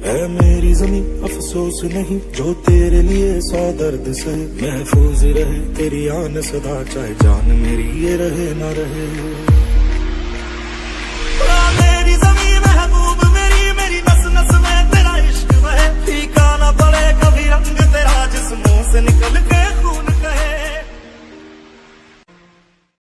है मेरी जमीन अफसोस नहीं जो तेरे लिए 100 दर्द सहे, महफूज रहे तेरी आन सदा चाहे जान मेरी ये रहे ना रहे।